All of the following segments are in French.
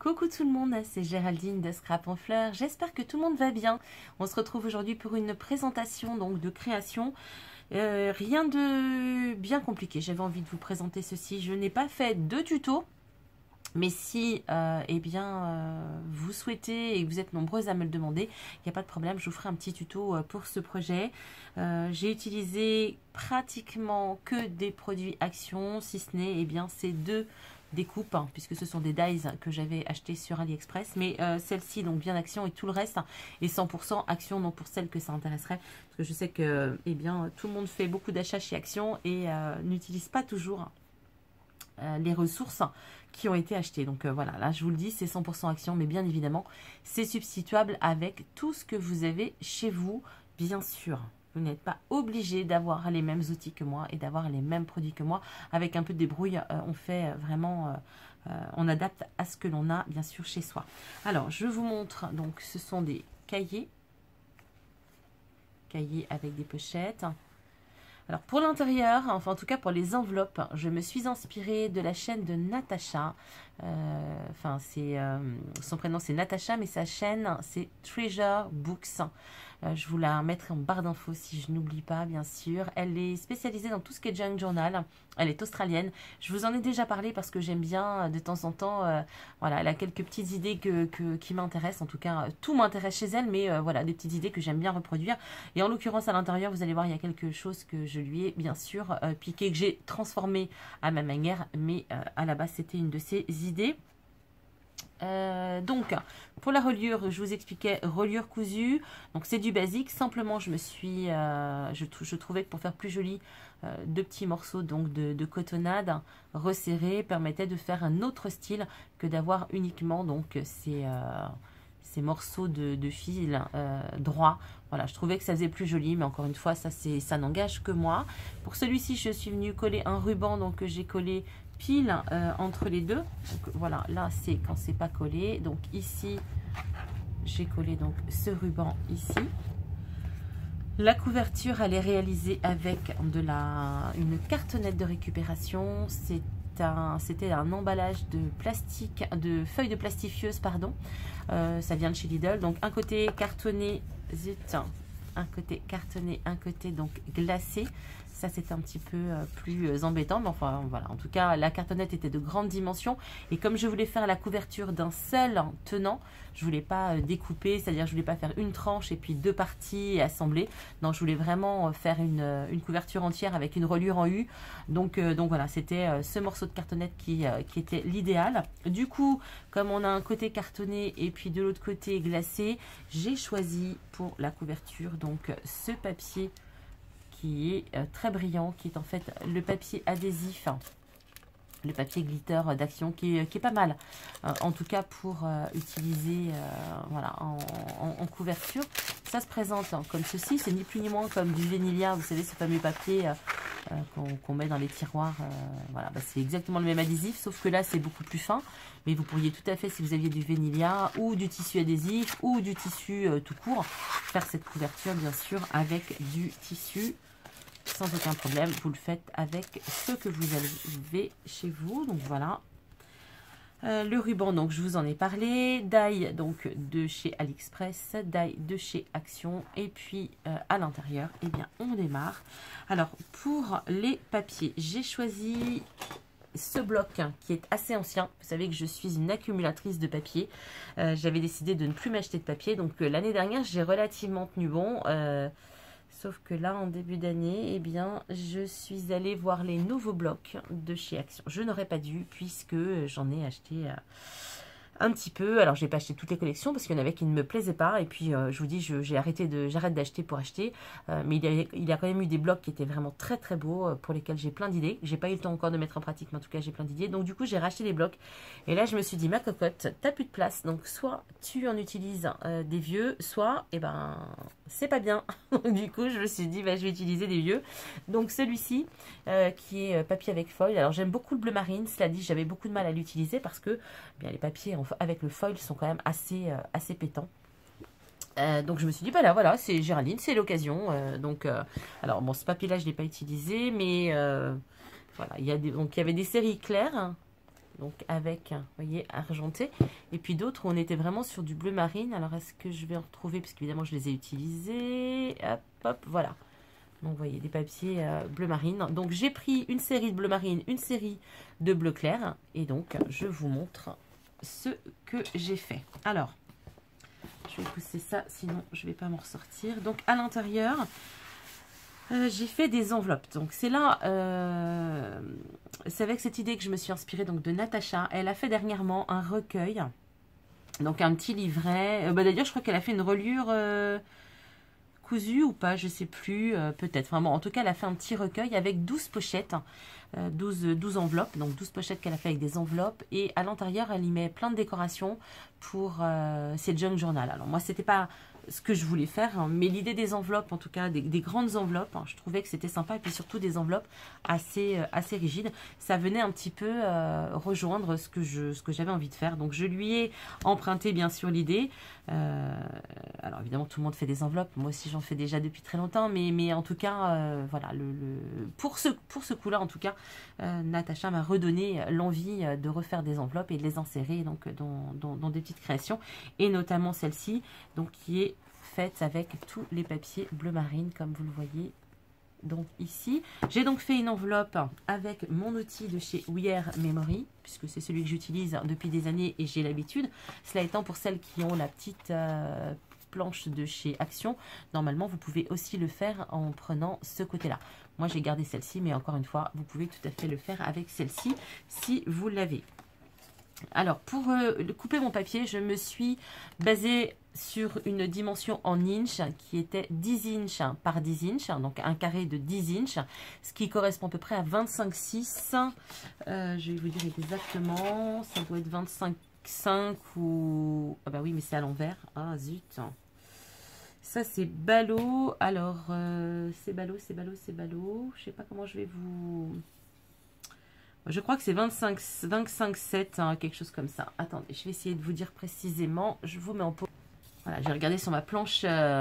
Coucou tout le monde, c'est Géraldine de Scrap en Fleurs. J'espère que tout le monde va bien. On se retrouve aujourd'hui pour une présentation donc de création. Rien de bien compliqué. J'avais envie de vous présenter ceci. Je n'ai pas fait de tuto. Mais si vous souhaitez et que vous êtes nombreuses à me le demander, il n'y a pas de problème, je vous ferai un petit tuto pour ce projet. J'ai utilisé pratiquement que des produits Action, si ce n'est ces deux découpes, puisque ce sont des dies que j'avais acheté sur AliExpress. Mais celle-ci, donc bien Action, et tout le reste est 100% Action, donc pour celles que ça intéresserait. Parce que je sais que tout le monde fait beaucoup d'achats chez Action et n'utilise pas toujours les ressources qui ont été achetées. Donc voilà, là je vous le dis, c'est 100% Action, mais bien évidemment c'est substituable avec tout ce que vous avez chez vous, bien sûr. Vous n'êtes pas obligé d'avoir les mêmes outils que moi et d'avoir les mêmes produits que moi. Avec un peu de débrouille, on fait vraiment, on adapte à ce que l'on a bien sûr chez soi. Alors je vous montre, donc ce sont des cahiers avec des pochettes. Alors pour l'intérieur, enfin en tout cas pour les enveloppes, je me suis inspirée de la chaîne de Natacha. Son prénom c'est Natacha, mais sa chaîne c'est Treasure Books. Je vous la mettrai en barre d'infos si je n'oublie pas, bien sûr. Elle est spécialisée dans tout ce qui est junk journal. Elle est australienne. Je vous en ai déjà parlé parce que j'aime bien de temps en temps. Voilà, elle a quelques petites idées qui m'intéressent. En tout cas, tout m'intéresse chez elle, mais voilà, des petites idées que j'aime bien reproduire. Et en l'occurrence, à l'intérieur, vous allez voir, il y a quelque chose que je lui ai bien sûr piqué, que j'ai transformé à ma manière. Mais à la base, c'était une de ses idées. Donc pour la reliure, je vous expliquais reliure cousue, donc c'est du basique. Simplement je me suis je trouvais que pour faire plus joli, deux petits morceaux donc de cotonnade resserrés permettaient de faire un autre style que d'avoir uniquement donc ces morceaux de fil droit. Voilà, je trouvais que ça faisait plus joli, mais encore une fois ça n'engage que moi. Pour celui-ci, je suis venue coller un ruban, donc que j'ai collé pile entre les deux. Donc voilà, là c'est quand c'est pas collé. Donc ici j'ai collé donc ce ruban ici. La couverture, elle est réalisée avec une cartonnette de récupération. C'était un emballage de plastique, de feuilles de plastifieuse, pardon. Ça vient de chez Lidl. Donc un côté cartonné, un côté cartonné, un côté donc glacé. Ça, c'est un petit peu plus embêtant, mais enfin, voilà. En tout cas, la cartonnette était de grande dimension. Et comme je voulais faire la couverture d'un seul tenant, je voulais pas découper, c'est-à-dire je voulais pas faire une tranche et puis deux parties assemblées. Non, je voulais vraiment faire une couverture entière avec une reliure en U. Donc voilà, c'était ce morceau de cartonnette qui était l'idéal. Du coup, comme on a un côté cartonné et puis de l'autre côté glacé, j'ai choisi pour la couverture donc ce papier qui est très brillant, qui est en fait le papier adhésif, le papier glitter d'Action, qui est pas mal, en tout cas pour utiliser voilà, en couverture. Ça se présente comme ceci, c'est ni plus ni moins comme du Venilia, vous savez, ce fameux papier qu'on met dans les tiroirs. Voilà, c'est exactement le même adhésif, sauf que là c'est beaucoup plus fin, mais vous pourriez tout à fait, si vous aviez du Venilia ou du tissu adhésif ou du tissu tout court, faire cette couverture bien sûr avec du tissu sans aucun problème. Vous le faites avec ce que vous avez chez vous. Donc voilà, le ruban, donc je vous en ai parlé, die donc de chez AliExpress, die de chez Action, et puis à l'intérieur, eh bien on démarre. Alors pour les papiers, j'ai choisi ce bloc qui est assez ancien. Vous savez que je suis une accumulatrice de papier. J'avais décidé de ne plus m'acheter de papier, donc l'année dernière j'ai relativement tenu bon. Sauf que là, en début d'année, eh bien, je suis allée voir les nouveaux blocs de chez Action. Je n'aurais pas dû, puisque j'en ai acheté un petit peu. Alors, j'ai pas acheté toutes les collections parce qu'il y en avait qui ne me plaisaient pas. Et puis, je vous dis, j'arrête d'acheter pour acheter. Mais il y a quand même eu des blocs qui étaient vraiment très très beaux, pour lesquels j'ai plein d'idées. J'ai pas eu le temps encore de mettre en pratique, mais en tout cas, j'ai plein d'idées. Donc, du coup, j'ai racheté des blocs. Et là, je me suis dit, ma cocotte, t'as plus de place. Donc, soit tu en utilises des vieux, soit, eh ben, c'est pas bien. Donc, du coup, je me suis dit, bah, je vais utiliser des vieux. Donc, celui-ci, qui est papier avec foil. Alors, j'aime beaucoup le bleu marine. Cela dit, j'avais beaucoup de mal à l'utiliser parce que bien, les papiers avec le foil sont quand même assez pétants. Donc je me suis dit, bah là voilà, c'est Géraldine, c'est l'occasion. Alors bon, ce papier là je ne l'ai pas utilisé, mais voilà, il y avait des séries claires, donc avec, vous voyez, argenté. Et puis d'autres où on était vraiment sur du bleu marine. Alors, est-ce que je vais en retrouver? Parce qu'évidemment, je les ai utilisés. Hop, hop, voilà. Donc, vous voyez, des papiers bleu marine. Donc, j'ai pris une série de bleu marine, une série de bleu clair. Et donc, je vous montre ce que j'ai fait. Alors, je vais pousser ça, sinon je ne vais pas m'en ressortir. Donc, à l'intérieur, j'ai fait des enveloppes. Donc, c'est là, c'est avec cette idée que je me suis inspirée donc, de Natacha. Elle a fait dernièrement un recueil, donc un petit livret. D'ailleurs, je crois qu'elle a fait une reliure cousue ou pas, je ne sais plus, peut-être. Enfin, bon, en tout cas, elle a fait un petit recueil avec 12 pochettes. 12 enveloppes, donc 12 pochettes qu'elle a fait avec des enveloppes, et à l'intérieur elle y met plein de décorations pour ses junk journal. Alors moi c'était pas ce que je voulais faire, hein, mais l'idée des enveloppes, en tout cas des grandes enveloppes, hein, je trouvais que c'était sympa, et puis surtout des enveloppes assez rigides, ça venait un petit peu rejoindre ce que j'avais envie de faire. Donc je lui ai emprunté bien sûr l'idée. Alors évidemment tout le monde fait des enveloppes, moi aussi j'en fais déjà depuis très longtemps, mais en tout cas voilà, pour ce coup là en tout cas, Natacha m'a redonné l'envie de refaire des enveloppes et de les insérer donc dans des petites créations, et notamment celle-ci donc qui est faite avec tous les papiers bleu marine comme vous le voyez. Donc ici, j'ai donc fait une enveloppe avec mon outil de chez We Are Memory, puisque c'est celui que j'utilise depuis des années et j'ai l'habitude. Cela étant, pour celles qui ont la petite planche de chez Action, normalement vous pouvez aussi le faire en prenant ce côté-là. Moi j'ai gardé celle-ci, mais encore une fois, vous pouvez tout à fait le faire avec celle-ci si vous l'avez. Alors, pour couper mon papier, je me suis basée sur une dimension en inch qui était 10 inches par 10 inches, donc un carré de 10 inches, ce qui correspond à peu près à 25,6. Je vais vous dire exactement, ça doit être 25,5 ou... Ah bah oui, mais c'est à l'envers. Ah zut. Ça, c'est ballot. Alors, c'est ballot. Je sais pas comment je vais vous... Je crois que c'est 25,7, hein, quelque chose comme ça. Attendez, je vais essayer de vous dire précisément. Je vous mets en pause. Voilà, j'ai regardé sur ma planche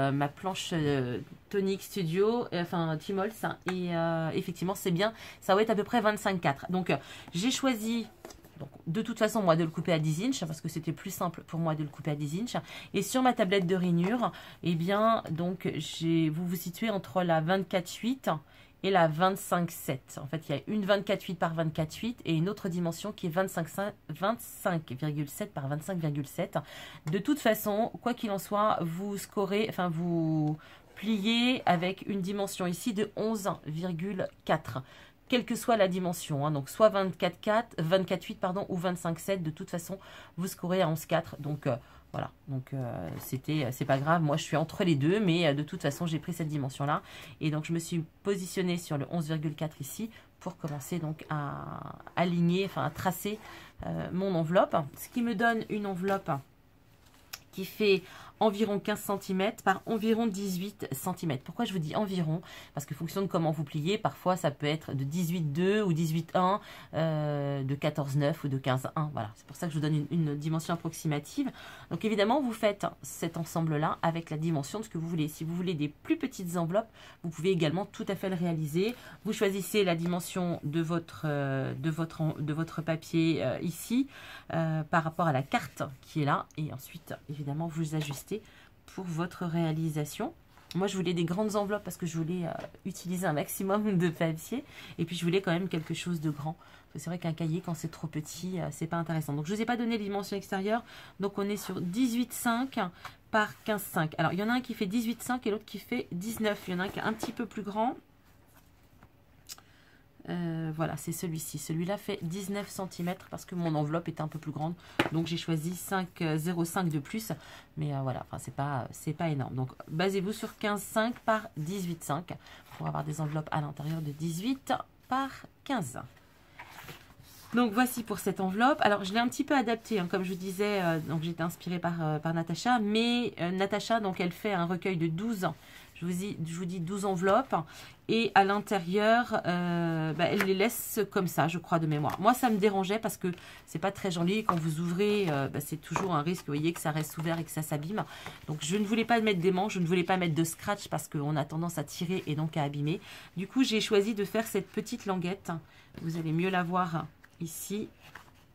Tonic Studio, enfin Timols, et effectivement, c'est bien. Ça va être à peu près 25,4. Donc, j'ai choisi... Donc, de toute façon, moi, de le couper à 10 inches, parce que c'était plus simple pour moi de le couper à 10 inches. Et sur ma tablette de rainure, eh bien, donc, vous vous situez entre la 24,8 et la 25,7. En fait, il y a une 24,8 par 24,8 et une autre dimension qui est 25,7 par 25,7. De toute façon, quoi qu'il en soit, vous scorez, enfin, vous pliez avec une dimension ici de 11,4. Quelle que soit la dimension, hein, donc soit 24,8 pardon, ou 25,7, de toute façon, vous scorez à 11,4. Donc voilà, donc c'est pas grave, moi je suis entre les deux, mais de toute façon j'ai pris cette dimension-là. Et donc je me suis positionnée sur le 11,4 ici pour commencer donc à aligner, enfin à tracer mon enveloppe. Ce qui me donne une enveloppe qui fait environ 15 cm par environ 18 cm. Pourquoi je vous dis environ? Parce que fonction de comment vous pliez, parfois ça peut être de 18,2 ou 18,1, de 14,9 ou de 15,1. Voilà, c'est pour ça que je vous donne une dimension approximative. Donc évidemment, vous faites cet ensemble-là avec la dimension de ce que vous voulez. Si vous voulez des plus petites enveloppes, vous pouvez également tout à fait le réaliser. Vous choisissez la dimension de votre papier ici par rapport à la carte qui est là. Et ensuite, évidemment, vous ajustez pour votre réalisation. Moi, je voulais des grandes enveloppes parce que je voulais utiliser un maximum de papier. Et puis, je voulais quand même quelque chose de grand. C'est vrai qu'un cahier, quand c'est trop petit, c'est pas intéressant. Donc, je ne vous ai pas donné les dimensions extérieures. Donc, on est sur 18,5 par 15,5. Alors, il y en a un qui fait 18,5 et l'autre qui fait 19. Il y en a un qui est un petit peu plus grand. Voilà, c'est celui-ci. Celui-là fait 19 cm parce que mon enveloppe est un peu plus grande. Donc, j'ai choisi 0,5 de plus. Mais voilà, enfin, c'est pas énorme. Donc, basez-vous sur 15,5 par 18,5 pour avoir des enveloppes à l'intérieur de 18 par 15. Donc, voici pour cette enveloppe. Alors, je l'ai un petit peu adaptée, hein, comme je vous disais. Donc, j'ai été inspirée par Natacha. Mais Natacha, donc, elle fait un recueil de 12 ans. Je vous dis 12 enveloppes et à l'intérieur, elle les laisse comme ça, je crois, de mémoire. Moi, ça me dérangeait parce que c'est pas très joli. Quand vous ouvrez, c'est toujours un risque, vous voyez, que ça reste ouvert et que ça s'abîme. Donc, je ne voulais pas mettre des manches, je ne voulais pas mettre de scratch parce qu'on a tendance à tirer et donc à abîmer. Du coup, j'ai choisi de faire cette petite languette. Vous allez mieux la voir ici.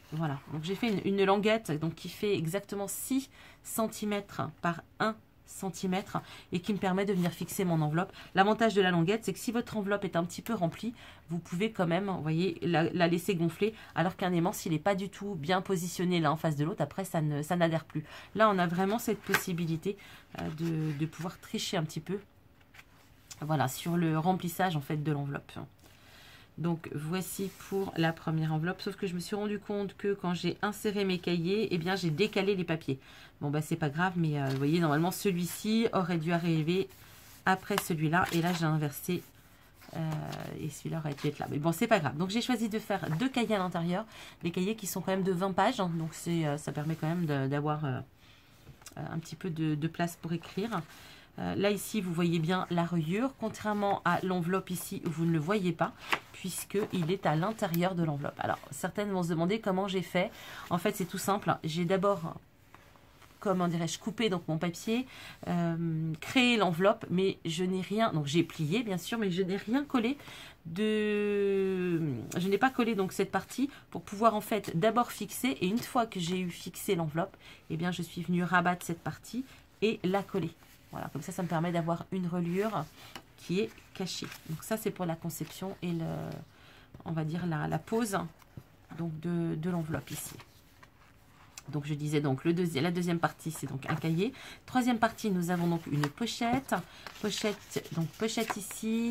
Voilà, donc j'ai fait une languette donc, qui fait exactement 6 cm par 1 cm et qui me permet de venir fixer mon enveloppe. L'avantage de la languette, c'est que si votre enveloppe est un petit peu remplie, vous pouvez quand même, vous voyez, la laisser gonfler, alors qu'un aimant, s'il n'est pas du tout bien positionné l'un en face de l'autre, après ça n'adhère plus. Là, on a vraiment cette possibilité de pouvoir tricher un petit peu, voilà, sur le remplissage en fait de l'enveloppe. Donc voici pour la première enveloppe, sauf que je me suis rendu compte que quand j'ai inséré mes cahiers, eh bien j'ai décalé les papiers. Bon bah c'est pas grave, mais vous voyez, normalement celui-ci aurait dû arriver après celui-là, et là j'ai inversé, et celui-là aurait dû être là. Mais bon, c'est pas grave. Donc j'ai choisi de faire 2 cahiers à l'intérieur, des cahiers qui sont quand même de 20 pages, hein, donc ça permet quand même d'avoir un petit peu de place pour écrire. Là, ici, vous voyez bien la rayure. Contrairement à l'enveloppe ici, vous ne le voyez pas, puisqu'il est à l'intérieur de l'enveloppe. Alors, certaines vont se demander comment j'ai fait. En fait, c'est tout simple. J'ai d'abord, comment dirais-je, coupé donc mon papier, créé l'enveloppe, mais je n'ai rien... Donc, j'ai plié, bien sûr, mais je n'ai rien collé je n'ai pas collé donc cette partie pour pouvoir en fait d'abord fixer. Et une fois que j'ai eu fixé l'enveloppe, eh bien, je suis venue rabattre cette partie et la coller. Voilà, comme ça me permet d'avoir une reliure qui est cachée. Donc ça, c'est pour la conception et on va dire la pose donc de l'enveloppe ici. Donc je disais donc la deuxième partie, c'est donc un cahier. Troisième partie, nous avons donc une pochette. Pochette ici,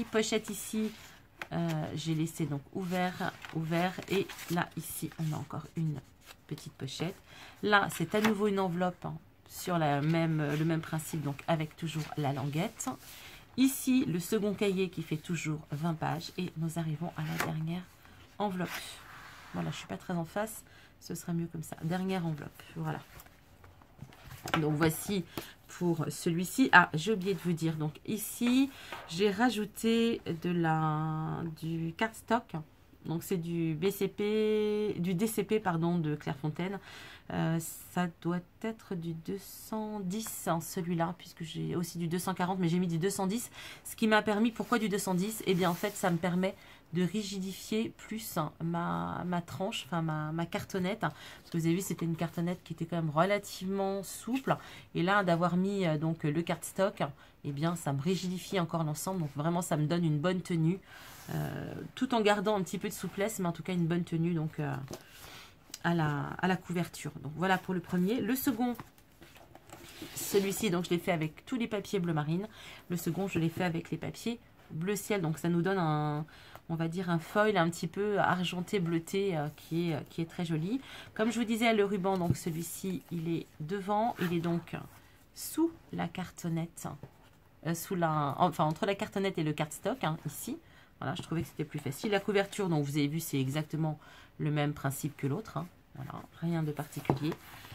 j'ai laissé donc ouvert. Et là, ici, on a encore une petite pochette. Là, c'est à nouveau une enveloppe, hein, sur le même principe, donc avec toujours la languette. Ici, le second cahier qui fait toujours 20 pages. Et nous arrivons à la dernière enveloppe. Voilà, je ne suis pas très en face. Ce serait mieux comme ça. Dernière enveloppe. Voilà. Donc, voici pour celui-ci. Ah, j'ai oublié de vous dire. Donc, ici, j'ai rajouté du cardstock. Donc, c'est du DCP, pardon, de Clairefontaine. Ça doit être du 210, hein, celui-là, puisque j'ai aussi du 240, mais j'ai mis du 210. Ce qui m'a permis, pourquoi du 210? Eh bien, en fait, ça me permet de rigidifier plus, hein, ma tranche, enfin ma cartonnette. Parce que vous avez vu, c'était une cartonnette qui était quand même relativement souple. Et là, d'avoir mis donc le cardstock, eh bien, ça me rigidifie encore l'ensemble. Donc, vraiment, ça me donne une bonne tenue. Tout en gardant un petit peu de souplesse, mais en tout cas, une bonne tenue, donc... à la couverture. Donc voilà pour le premier. Le second, celui-ci, donc je l'ai fait avec tous les papiers bleu marine. Le second, je l'ai fait avec les papiers bleu ciel. Donc ça nous donne on va dire un foil un petit peu argenté bleuté qui est très joli. Comme je vous disais, le ruban, donc celui-ci, il est devant. Il est donc sous la cartonnette, enfin entre la cartonnette et le cardstock, hein, ici. Voilà, je trouvais que c'était plus facile. La couverture, donc vous avez vu, c'est exactement le même principe que l'autre, hein. Voilà, rien de particulier.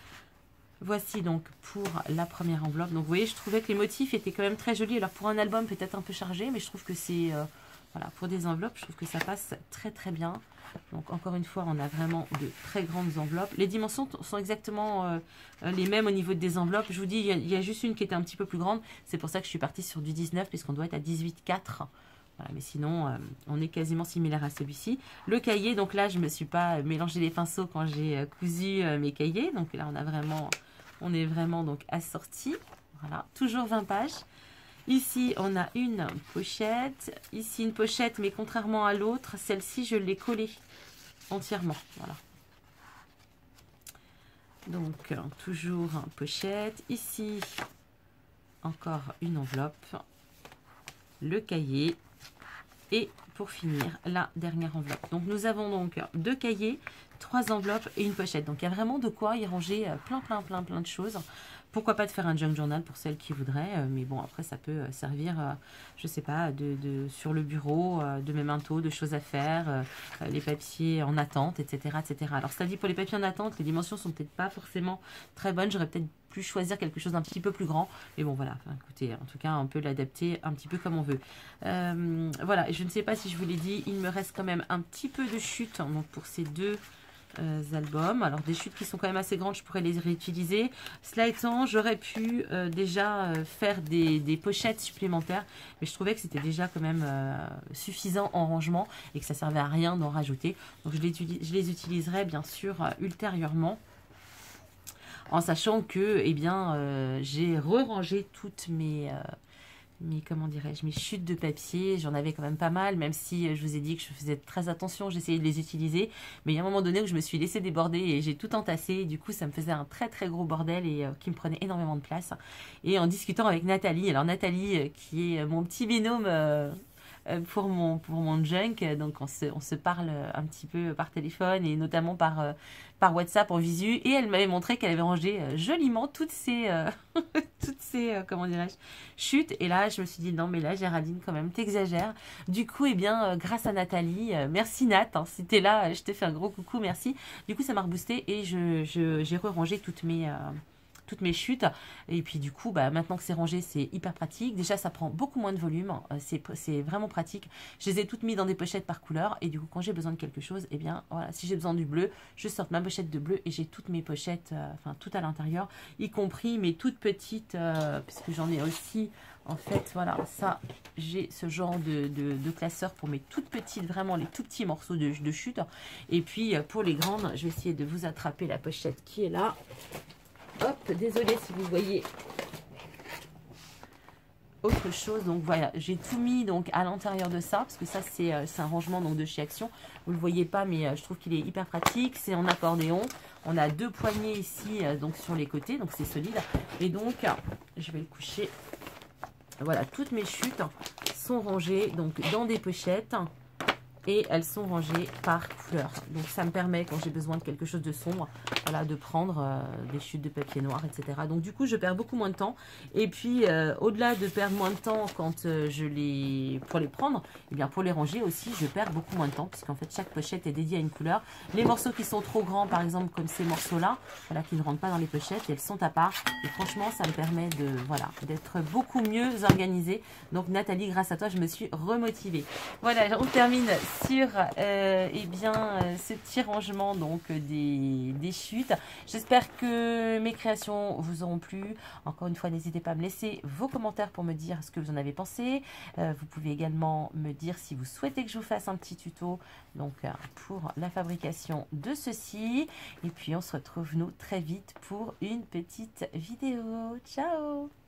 Voici donc pour la première enveloppe. Donc vous voyez, je trouvais que les motifs étaient quand même très jolis. Alors pour un album peut-être un peu chargé, mais je trouve que c'est... voilà, pour des enveloppes, je trouve que ça passe très très bien. Donc encore une fois, on a vraiment de très grandes enveloppes. Les dimensions sont exactement les mêmes au niveau des enveloppes. Je vous dis, il y a juste une qui était un petit peu plus grande. C'est pour ça que je suis partie sur du 19, puisqu'on doit être à 18,4. Voilà, mais sinon, on est quasiment similaire à celui-ci. Le cahier, donc là, je ne me suis pas mélangé les pinceaux quand j'ai cousu mes cahiers. Donc là, on est vraiment donc assorti. Voilà, toujours 20 pages. Ici, on a une pochette. Ici, une pochette, mais contrairement à l'autre, celle-ci, je l'ai collée entièrement. Voilà. Donc, toujours une pochette. Ici, encore une enveloppe. Le cahier. Et pour finir, la dernière enveloppe. Donc, nous avons donc 2 cahiers, 3 enveloppes et une pochette. Donc, il y a vraiment de quoi y ranger plein de choses. Pourquoi pas de faire un junk journal pour celles qui voudraient. Mais bon, après, ça peut servir, je sais pas, sur le bureau, de mémentos, de choses à faire, les papiers en attente, etc., etc. Alors, c'est-à-dire pour les papiers en attente, les dimensions sont peut-être pas forcément très bonnes. J'aurais peut-être pu choisir quelque chose d'un petit peu plus grand. Mais bon, voilà. Enfin, écoutez, en tout cas, on peut l'adapter un petit peu comme on veut. Voilà. Je ne sais pas si je vous l'ai dit, il me reste quand même un petit peu de chute. Donc, pour ces deux albums. Alors des chutes qui sont quand même assez grandes, je pourrais les réutiliser. Cela étant, j'aurais pu déjà faire des pochettes supplémentaires, mais je trouvais que c'était déjà quand même suffisant en rangement et que ça servait à rien d'en rajouter. Donc je les utiliserai bien sûr ultérieurement, en sachant que eh bien j'ai re-rangé toutes comment dirais-je, mes chutes de papier. J'en avais quand même pas mal, même si je vous ai dit que je faisais très attention, j'essayais de les utiliser. Mais il y a un moment donné où je me suis laissé déborder et j'ai tout entassé. Et du coup, ça me faisait un très très gros bordel et qui me prenait énormément de place. Et en discutant avec Nathalie, alors Nathalie qui est mon petit binôme pour mon junk, donc on se parle un petit peu par téléphone et notamment par WhatsApp en visu, et elle m'avait montré qu'elle avait rangé joliment toutes ces comment dirais-je, chutes, et là je me suis dit non mais là Géraldine quand même t'exagères. Du coup eh bien grâce à Nathalie, merci Nat, hein, si t'es là je te fais un gros coucou, merci. Du coup ça m'a reboosté et j'ai re-rangé toutes mes chutes, et puis du coup bah, maintenant que c'est rangé c'est hyper pratique. Déjà ça prend beaucoup moins de volume, c'est vraiment pratique. Je les ai toutes mis dans des pochettes par couleur, et du coup quand j'ai besoin de quelque chose, et bien voilà, si j'ai besoin du bleu, je sors ma pochette de bleu et j'ai toutes mes pochettes, enfin tout à l'intérieur, y compris mes toutes petites, puisque j'en ai aussi en fait, voilà, ça j'ai ce genre de classeur pour mes toutes petites, vraiment les tout petits morceaux de chute. Et puis pour les grandes, je vais essayer de vous attraper la pochette qui est là. Hop, désolée si vous voyez autre chose. Donc voilà, j'ai tout mis donc à l'intérieur de ça, parce que ça c'est un rangement donc de chez Action. Vous le voyez pas, mais je trouve qu'il est hyper pratique. C'est en accordéon. On a deux poignées ici donc sur les côtés, donc c'est solide. Et donc je vais le coucher. Voilà, toutes mes chutes sont rangées donc dans des pochettes. Et elles sont rangées par couleur. Donc ça me permet, quand j'ai besoin de quelque chose de sombre, voilà, de prendre des chutes de papier noir, etc. Donc du coup, je perds beaucoup moins de temps. Et puis, au-delà de perdre moins de temps quand pour les prendre, et bien pour les ranger aussi, je perds beaucoup moins de temps, puisqu'en fait, chaque pochette est dédiée à une couleur. Les morceaux qui sont trop grands, par exemple, comme ces morceaux-là, voilà, qui ne rentrent pas dans les pochettes, elles sont à part. Et franchement, ça me permet d'être beaucoup mieux organisée. Donc Nathalie, grâce à toi, je me suis remotivée. Voilà, on termine sur ce petit rangement donc des chutes. J'espère que mes créations vous auront plu. Encore une fois, n'hésitez pas à me laisser vos commentaires pour me dire ce que vous en avez pensé. Vous pouvez également me dire si vous souhaitez que je vous fasse un petit tuto donc pour la fabrication de ceci. Et puis on se retrouve nous très vite pour une petite vidéo. Ciao!